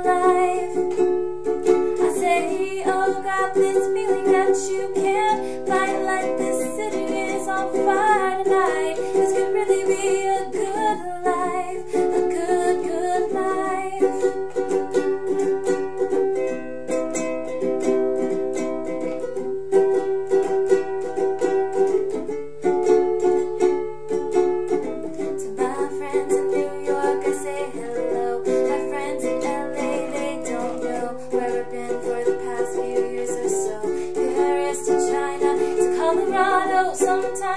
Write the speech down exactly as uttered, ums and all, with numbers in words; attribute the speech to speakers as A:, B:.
A: life. I say, oh, got this feeling that you can't fight, like this city is on fire tonight. This could really be a good life, a good, good life. To my friends in New York, I say hello. My friends in L A, they don't know where I've been for the past few years or so. Paris to China to Colorado, sometimes